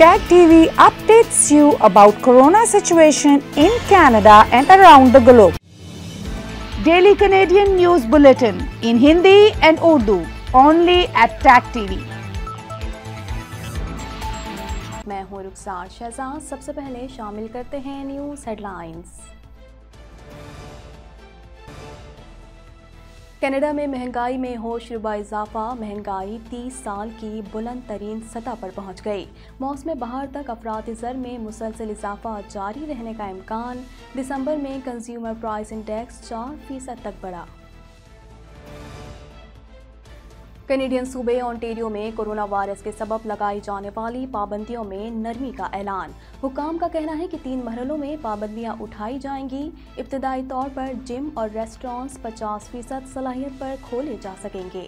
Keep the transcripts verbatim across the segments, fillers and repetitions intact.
Tag T V updates you about Corona situation in Canada and around the globe. Daily Canadian News Bulletin in Hindi and Urdu only at Tag T V. मैं हूँ रुखसार शहजाद। सबसे पहले शामिल करते हैं news headlines. Canada में महंगाई में होशरुबा इजाफा, महंगाई तीस साल की बुलंद तरीन सतह पर पहुंच गई। मौसम बहार तक अफराद ज़र में मुसलसल इजाफा जारी रहने का इम्कान। दिसंबर में कंज्यूमर प्राइस इंडेक्स चार फीसद तक बढ़ा। कैनेडियन सूबे ओंटारियो में कोरोना वायरस के सबब लगाई जाने वाली पाबंदियों में नरमी का ऐलान। हुकाम का कहना है कि तीन मरहलों में पाबंदियां उठाई जाएंगी। इब्तदाई तौर पर जिम और रेस्टोरेंट्स पचास फीसद सलाहियत पर खोले जा सकेंगे।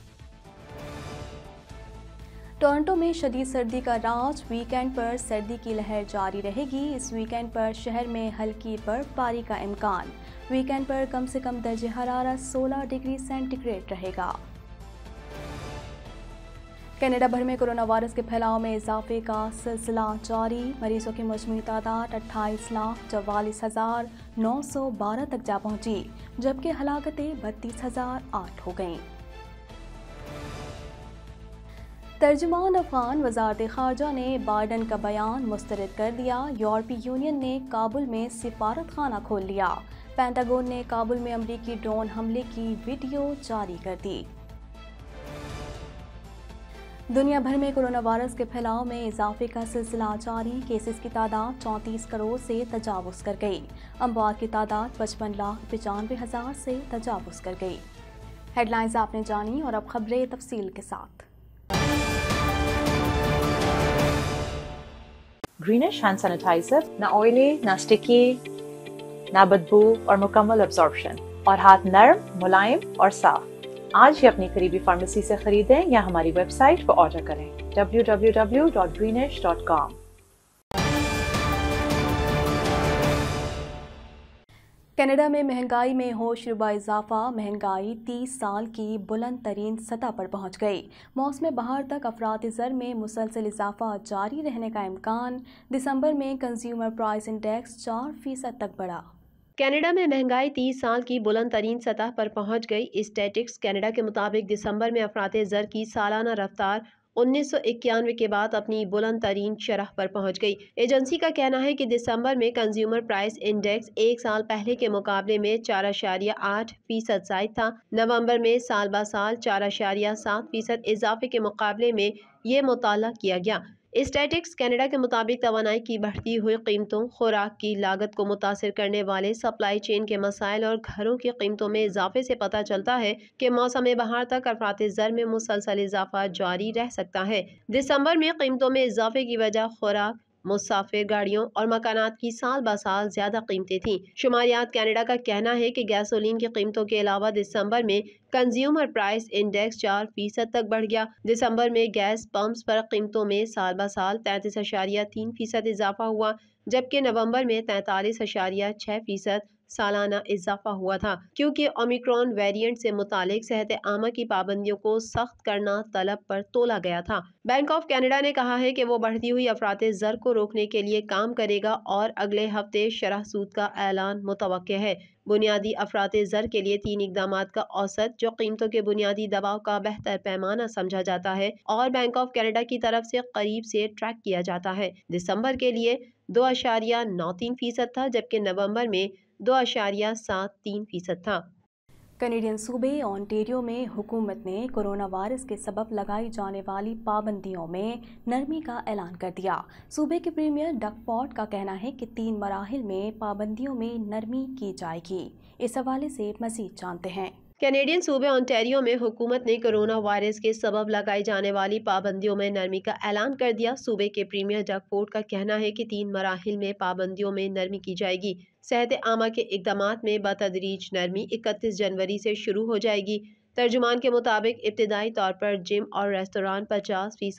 टोरंटो में शदीद सर्दी का राज, वीकेंड पर सर्दी की लहर जारी रहेगी। इस वीकेंड पर शहर में हल्की बर्फबारी का इम्कान। वीकेंड पर कम से कम दर्जे हरारत सोलह डिग्री सेंटीग्रेड रहेगा। कनाडा भर में कोरोना वायरस के फैलाव में इजाफे का सिलसिला जारी। मरीजों की मजमूई तादाद अट्ठाईस लाख चवालीस हजार नौ सौ बारह तक जा पहुंची, जबकि हलाकतें बत्तीस हजार आठ हो गईं। तर्जुमान अफगान वजारत खारजा ने बाइडन का बयान मुस्तरद कर दिया। यूरोपीय यूनियन ने काबुल में सिफारत खाना खोल लिया। पेंटागन ने काबुल में अमरीकी ड्रोन हमले की वीडियो जारी कर दी। दुनिया भर में कोरोना वायरस के फैलाव में इजाफे का सिलसिला जारी। केसेस की तादाद चौंतीस करोड़ से तजावुज कर गई। अमवात की तादाद पचपन लाख पचानवे हजार से तजावुज कर गई। हेडलाइंस आपने जानी और अब खबरें तफसील के साथ। ग्रीनिश हैंड सैनिटाइजर ना ऑयली ना स्टिकी ना बदबू और मुकम्मल अब्जॉर्प्शन और हाथ नरम मुलायम और साफ। आज ही अपनी करीबी फार्मेसी से खरीदें या हमारी वेबसाइट पर ऑर्डर करें W W W dot Greenish dot com. Canada में महंगाई में होशरुबा इजाफा, महंगाई तीस साल की बुलंद तरीन सतह पर पहुंच गई। मौसम बहार तक अफराद ज़र में मुसलसल इजाफा जारी रहने का इम्कान। दिसंबर में कंज्यूमर प्राइस इंडेक्स चार फीसद तक बढ़ा। कनाडा में महंगाई तीस साल की बुलंद तरीन सतह पर पहुंच गई। स्टैटिस्टिक्स कनाडा के मुताबिक दिसंबर में अफराद ज़र की सालाना रफ्तार उन्नीस सौ इक्यानवे के बाद अपनी बुलंद तरीन शरह पर पहुंच गई। एजेंसी का कहना है कि दिसंबर में कंज्यूमर प्राइस इंडेक्स एक साल पहले के मुकाबले में चार अशारिया आठ फीसद जायद था। नवंबर में साल ब साल चार अशारिया सात फीसद इजाफे के मुकाबले में ये मुताला किया गया। स्टैटिस्टिक्स कनाडा के मुताबिक तवानाई की बढ़ती हुई कीमतों, खुराक की लागत को मुतासिर करने वाले सप्लाई चेन के मसाइल और घरों की कीमतों में इजाफे से पता चलता है कि मौसम बहार तक अफरात ज़र में मुसलसल इजाफा जारी रह सकता है। दिसंबर में कीमतों में इजाफे की वजह खुराक, मुसाफिर गाड़ियों और मकानात की साल ब साल ज्यादा कीमतें थीं। शुमारियात कनाडा का कहना है कि गैसोलीन की कीमतों के अलावा दिसंबर में कंज्यूमर प्राइस इंडेक्स चार फीसद तक बढ़ गया। दिसंबर में गैस पंप्स पर कीमतों में साल ब साल तैंतीस अशारिया तीन फीसद इजाफा हुआ, जबकि नवंबर में तैंतालीस अशारिया छः फीसद सालाना इजाफा हुआ था। क्योंकि ओमिक्रॉन वेरिएंट से मुतालिक सेहत आमा की पाबंदियों को सख्त करना तलब पर तोला गया था। बैंक ऑफ कनाडा ने कहा है कि वो बढ़ती हुई अफरात ज़र को रोकने के लिए काम करेगा और अगले हफ्ते शरह सूद का ऐलान मुतवक्के है। बुनियादी अफरात ज़र के लिए तीन इकदामात का औसत, जो कीमतों के बुनियादी दबाव का बेहतर पैमाना समझा जाता है और बैंक ऑफ कनाडा की तरफ से करीब से ट्रैक किया जाता है। दिसंबर के लिए दो अशारिया नौ तीन फीसद था, जबकि नवंबर में दो अशारिया सात तीन फीसद था। कैनेडियन सूबे ओंटारियो में हुकूमत ने कोरोना वायरस के सबब लगाई जाने वाली पाबंदियों में नरमी का ऐलान कर दिया। सूबे के प्रीमियर डग फॉर्ड का कहना है कि तीन मराहिल में पाबंदियों में नरमी की जाएगी। इस हवाले से मज़ीद जानते हैं। कैनेडियन सूबे ओंटारियो में हुकूमत ने कोरोना वायरस के सबब लगाई जाने वाली पाबंदियों में नरमी का ऐलान कर दिया। सूबे के प्रीमियर डग फॉर्ड का कहना है कि तीन मराहिल में पाबंदियों में नरमी की जाएगी। सेहत आमा के इकदामात में बतदरीज नरमी इकतीस जनवरी से शुरू हो जाएगी। तर्जुमान के मुताबिक इब्तदाई तौर पर जिम और रेस्तोरां पचास फीसद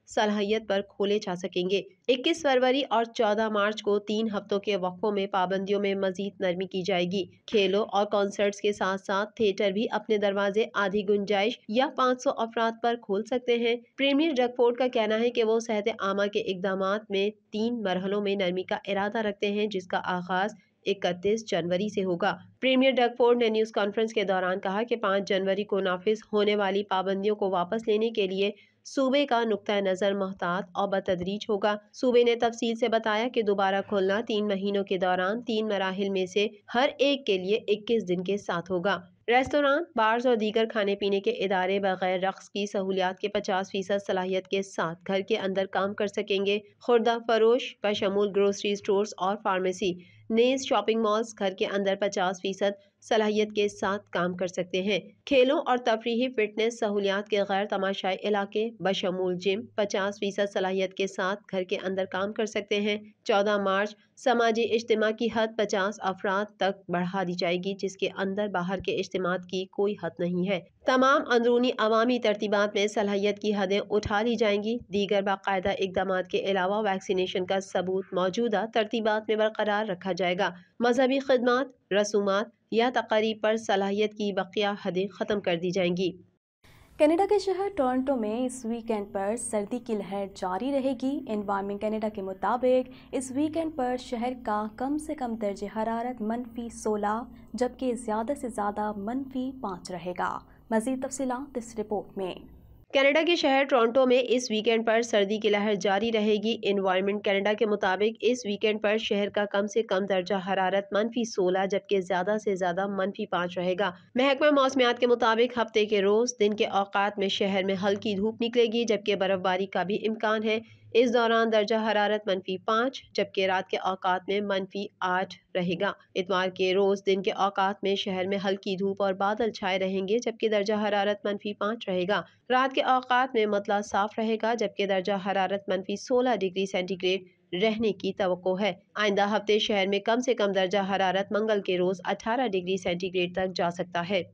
صلاحیت پر کھولے جا سکیں گے۔ اکیس فروری اور چودہ مارچ کو تین ہفتوں کے وقفوں میں پابندیوں میں مزید نرمی کی جائے گی۔ کھیلوں اور کنسرٹس کے ساتھ ساتھ تھیٹر بھی اپنے دروازے آدھی گنجائش یا پانچ سو افراد پر کھول سکتے ہیں۔ پریمیئر ڈگ فورڈ کا کہنا ہے کہ وہ صحت عامہ کے اقدامات میں تین مرحلوں میں نرمی کا ارادہ رکھتے ہیں، جس کا آغاز اکتیس جنوری سے ہوگا۔ پریمیئر ڈگ فورڈ نے نیوز کانفرنس کے دوران کہا کہ پانچ جنوری کو نافذ ہونے والی پابندیوں کو واپس لینے کے لیے صوبے کا نقطہ نظر محتاط اور بتدریج ہوگا۔ صوبے نے تفصیل سے بتایا کہ دوبارہ کھولنا تین مہینوں کے دوران تین مراحل میں سے ہر ایک کے لیے اکیس دن کے ساتھ ہوگا۔ ریستوران، بارز اور دیگر کھانے پینے کے ادارے بغیر رقص کی سہولیات کے پچاس فیصد صلاحیت کے ساتھ گھر کے اندر کام کر سکیں گے۔ خوردہ فروش بشمول گروسری اسٹورز اور فارمیسی نیز شاپنگ مالز گھر کے اندر پچاس فیصد صلاحیت کے ساتھ کام کر سکتے ہیں۔ کھیلوں اور تفریحی فٹنس سہولیات کے غیر تماشائی علاقے بشمول جم پچاس فیصد صلاحیت کے ساتھ گھر کے اندر کام کر سکتے ہیں۔ چودہ مارچ سماجی اجتماع کی حد پچاس افراد تک بڑھا دی جائے گی، جس کے اندر باہر کے اجتماعات کی کوئی حد نہیں ہے۔ تمام اندرونی عوامی ترتیبات میں صلاحیت کی حدیں اٹھا لی جائیں گی۔ دیگر باقاعدہ اقدامات کے علاوہ ویکسینیشن کا ثبوت موجودہ ترتیبات میں برقرار رکھا جائے گا۔ مذہبی خدمات، رسومات یا تقاریب پر صلاحیت کی بقیہ حدیں ختم کر دی جائیں گی۔ کینیڈا کے شہر ٹورنٹو میں اس ویکینڈ پر سردی کی لہر جاری رہے گی۔ انوائرمنٹ کینیڈا کے مطابق اس ویکینڈ پر شہر کا کم سے کم درجہ حرارت منفی سولہ جبکہ زیادہ سے زیادہ منفی پانچ رہے گا۔ مزید تفصیلات اس رپورٹ میں۔ کینیڈا کے شہر ٹورنٹو میں اس ویکینڈ پر سردی کی لہر جاری رہے گی۔ انوائرمنٹ کینیڈا کے مطابق اس ویکینڈ پر شہر کا کم سے کم درجہ حرارت منفی سولہ جبکہ زیادہ سے زیادہ منفی پانچ رہے گا۔ محکمہ موسمیات کے مطابق ہفتے کے روز دن کے اوقات میں شہر میں ہلکی دھوپ نکلے گی جبکہ برف باری کا بھی امکان ہے۔ اس دوران درجہ حرارت منفی پانچ جبکہ رات کے اوقات میں منفی آٹھ رہے گا۔ اتوار کے روز دن کے اوقات میں شہر میں ہلکی دھوپ اور بادل چھائے رہیں گے جبکہ درجہ حرارت منفی پانچ رہے گا۔ رات کے اوقات میں مطلع صاف رہے گا جبکہ درجہ حرارت منفی سولہ ڈگری سینٹی گریڈ رہنے کی توقع ہے۔ آئندہ ہفتے شہر میں کم سے کم درجہ حرارت منگل کے روز اٹھارہ ڈگری سینٹی گریڈ تک جا سکتا ہے۔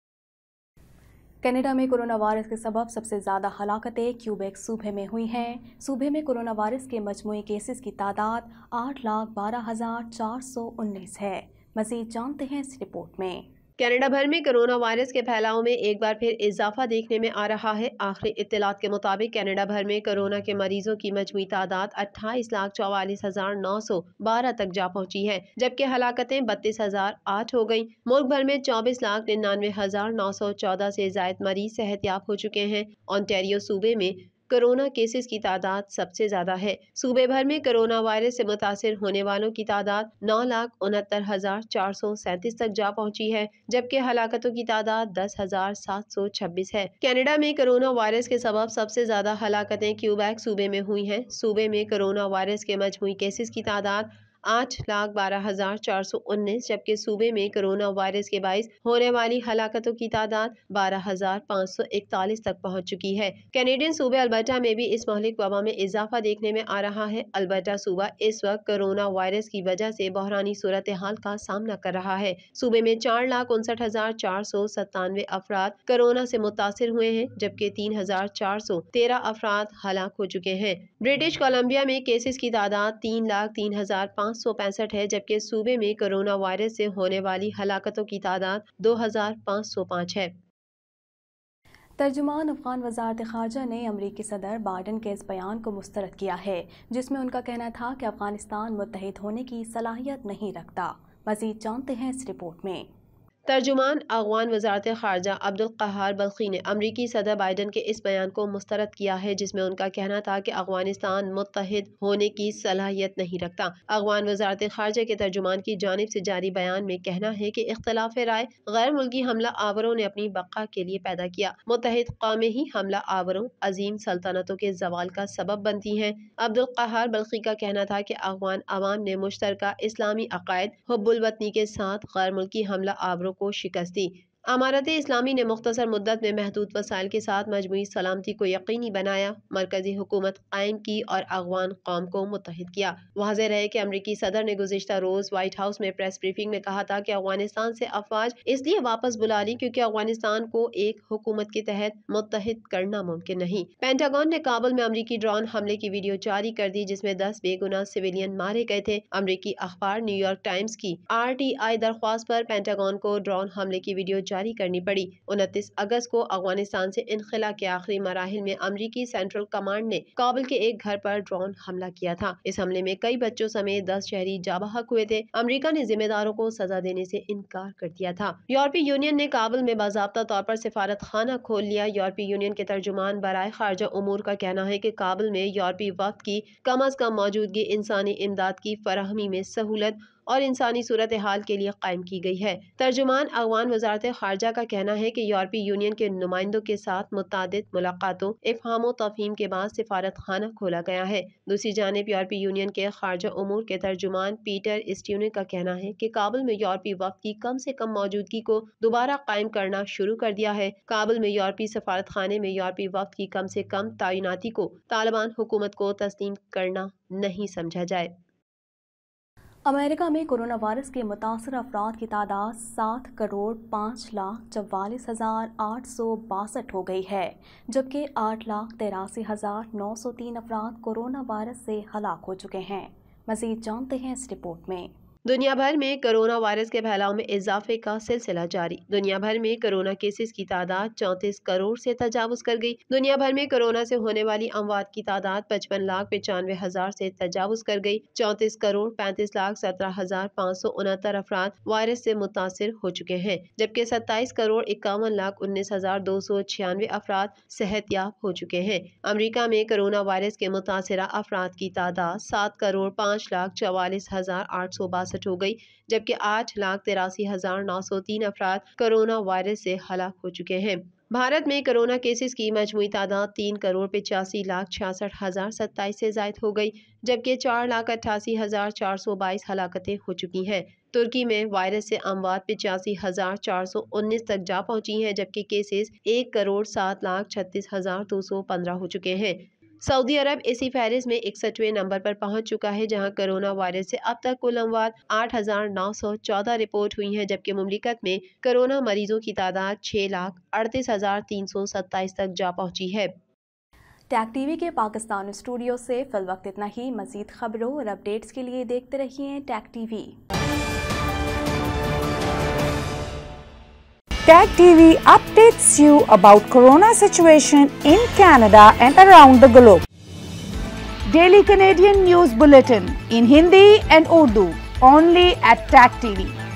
کینیڈا میں کورونا وائرس کے سبب سب سے زیادہ ہلاکتیں کیوبیک صوبے میں ہوئی ہیں۔ صوبے میں کورونا وائرس کے مجموعی کیسز کی تعداد آٹھ لاکھ بارہ ہزار چار سو انیس ہے۔ مزید جانتے ہیں اس رپورٹ میں۔ کینیڈا بھر میں کورونا وائرس کے پھیلاؤ میں ایک بار پھر اضافہ دیکھنے میں آ رہا ہے۔ آخری اطلاعات کے مطابق کینیڈا بھر میں کورونا کے مریضوں کی مجموعی تعداد اٹھائیس لاکھ چوالیس ہزار نو سو بارہ تک جا پہنچی ہے جبکہ ہلاکتیں بتیس ہزار آٹھ ہو گئیں۔ ملک بھر میں چوبیس لاکھ ننانوے ہزار نو سو چودہ سے زائد مریض صحت یاب ہو چکے ہیں۔ اونٹاریو صوبے میں کورونا کیسز کی تعداد سب سے زیادہ ہے۔ صوبے بھر میں کورونا وائرس سے متاثر ہونے والوں کی تعداد نو لاکھ انہتر ہزار چار سو سینتیس تک جا پہنچی ہے جبکہ ہلاکتوں کی تعداد دس ہزار سات سو چھبیس ہے۔ کینیڈا میں کورونا وائرس کے سبب سب سے زیادہ ہلاکتیں کیوبیک صوبے میں ہوئی ہیں۔ صوبے میں کورونا وائرس کے مجموعی کیسز کی تعداد آٹھ لاکھ بارہ ہزار چار سو انیس جبکہ صوبے میں کورونا وائرس کے باعث ہونے والی ہلاکتوں کی تعداد بارہ ہزار پانچ سو اکتالیس تک پہنچ چکی ہے۔ کینیڈین صوبے البرٹا میں بھی اس مہلک وبا میں اضافہ دیکھنے میں آ رہا ہے۔ البرٹا صوبہ اس وقت کورونا وائرس کی وجہ سے بحرانی صورتحال کا سامنا کر رہا ہے۔ صوبے میں چار لاکھ انسٹھ ہزار چار سو ستانوے افراد کورونا سے متاثر ہوئے ہیں جبکہ تین ہزار چار سو تیرہ افراد ہلاک ہو چکے ہیں۔ برٹش کولمبیا میں کیسز کی تعداد تین لاکھ تین ہزار پانچ سو پینسٹھ ہے جبکہ صوبے میں کورونا وائرس سے ہونے والی ہلاکتوں کی تعداد دو ہزار پانچ سو پانچ ہے۔ ترجمان افغان وزارت خارجہ نے امریکی صدر بائیڈن کے اس بیان کو مسترد کیا ہے جس میں ان کا کہنا تھا کہ افغانستان متحد ہونے کی صلاحیت نہیں رکھتا۔ مزید جانتے ہیں اس رپورٹ میں۔ ترجمان افغان وزارت خارجہ عبدالقہار بلخی نے امریکی صدر بائیڈن کے اس بیان کو مسترد کیا ہے جس میں ان کا کہنا تھا کہ افغانستان متحد ہونے کی صلاحیت نہیں رکھتا۔ افغان وزارت خارجہ کے ترجمان کی جانب سے جاری بیان میں کہنا ہے کہ اختلاف رائے غیر ملکی حملہ آوروں نے اپنی بقا کے لیے پیدا کیا۔ متحد قومیں ہی حملہ آوروں عظیم سلطنتوں کے زوال کا سبب بنتی ہیں۔ عبدالقہار بلخی کا کہنا تھا کہ افغان عوام نے مشترکہ اسلامی عقائد حب الوطنی کے ساتھ غیر ملکی حملہ آوروں کو شکست دی۔ अमारत इस्लामी ने मुख्तसर मुद्दत में महदूद वसाइल के साथ मजमूई सलामती को यकीनी बनाया, मरकजी हुकूमत कायम की और अगवान कौम को मुत्तहिद किया। वाज़ेह रहे कि अमरीकी सदर ने गुज़िश्ता रोज़ व्हाइट हाउस में प्रेस ब्रीफिंग में कहा था कि अफगानिस्तान से अफवाज इसलिए वापस बुला ली क्योंकि अफगानिस्तान को एक हुकूमत के तहत मुत्तहिद करना मुमकिन नहीं। पेंटागन ने काबुल में अमरीकी ड्रोन हमले की वीडियो जारी कर दी जिसमें दस बेगुनाह सिविलियन मारे गए थे। अमरीकी अखबार न्यूयॉर्क टाइम्स की आर टी आई दरख्वास्त पर पेंटागन को ड्रोन हमले की वीडियो जारी करनी पड़ी। उनतीस अगस्त को अफगानिस्तान से इनखला के आखिरी मराहिल में अमरीकी सेंट्रल कमांड ने काबुल के एक घर पर ड्रोन हमला किया था। इस हमले में कई बच्चों समेत दस शहरी जाबहक हुए थे। अमरीका ने जिम्मेदारों को सजा देने से इनकार कर दिया था। यूरोपीय यूनियन ने काबुल में बाज़ाब्ता तौर पर सिफारत खाना खोल लिया। यूरोपीय यूनियन के तर्जुमान बराए खारजा उमूर का कहना है कि काबुल में यूरोपीय वफ़द की कम अज कम मौजूदगी इंसानी इमदाद की फराहमी में सहूलत और इंसानी सूरत हाल के लिए कायम की गई है। तर्जुमान अगवान वजारत खारजा का कहना है कि यूरोपीय यूनियन के नुमाइंदों के साथ मुतादिद मुलाकातों इफ़हाम व तफ़हीम के बाद सिफारत खाना खोला गया है। दूसरी जानिब यूरोपीय यूनियन के खारजा उमूर के तर्जुमान पीटर स्ट्यूने का कहना है कि काबुल में यूरोपीय वफ़द की कम से कम मौजूदगी को दोबारा कायम करना शुरू कर दिया है। काबुल में यूरोपीय सफारत खाने में यूरोपीय वफ़द की कम से कम तैनाती को तालिबान हुकूमत को तस्लीम करना नहीं समझा जाए। अमेरिका में कोरोना वायरस के मुतासर अफराद की तादाद सात करोड़ पाँच लाख चवालीस हज़ार आठ सौ बासठ हो गई है, जबकि आठ लाख तिरासी हज़ार नौ सौ तीन अफराद कोरोना वायरस से हलाक हो चुके हैं। मज़ीद जानते हैं इस रिपोर्ट में। दुनिया भर में कोरोना वायरस के फैलाव में इजाफे का सिलसिला जारी। दुनिया भर में कोरोना केसेस की तादाद चौंतीस करोड़ से तजावुज कर गई। दुनिया भर में कोरोना से होने वाली अमवात की तादाद पचपन लाख पचानवे हजार से तजावुज कर गई। चौंतीस करोड़ पैंतीस लाख सत्रह हजार पाँच सौ उनहत्तर अफराद वायरस से मुतासिर हो चुके हैं, जबकि सत्ताईस करोड़ इक्यावन लाख उन्नीस हजार दो सौ छियानवे अफराद सेहतयाब हो चुके हैं। अमरीका में कोरोना वायरस के मुतासरा अफराद की तादाद सात करोड़ पाँच लाख चवालीस हजार आठ सौ बासठ हो गई, जबकि आठ लाख तिरासी हजार नौ सौ तीन अफराद कोरोना वायरस से हलाक हो चुके हैं। भारत में कोरोना केसेस की मजमूई तादाद तीन करोड़ पचासी लाख छियासठ हजार सत्ताईस से जायद हो गई, जबकि चार लाख अट्ठासी हजार चार सौ बाईस हलाकतें हो चुकी हैं। तुर्की में वायरस से अमवात पिचासी हजार चार सौ उन्नीस तक जा पहुंची हैं, जबकि केसेस एक करोड़ सात लाख छत्तीस हजार दो सौ पंद्रह हो चुके हैं। सऊदी अरब इसी फहरिस्त में इकसठवें नंबर पर पहुंच चुका है, जहां कोरोना वायरस से अब तक कुल अमवात आठ हजार नौ सौ चौदह रिपोर्ट हुई हैं, जबकि मुमलिकत में कोरोना मरीजों की तादाद छह लाख अड़तीस हजार तीन सौ सत्ताईस तक जा पहुंची है। टैग टीवी के पाकिस्तान स्टूडियो से फिल वक्त इतना ही। मजीद खबरों और अपडेट्स के लिए देखते रहिए Tag TV. Tag T V updates you about corona situation in Canada and around the globe. Daily Canadian News Bulletin in Hindi and Urdu only at Tag T V.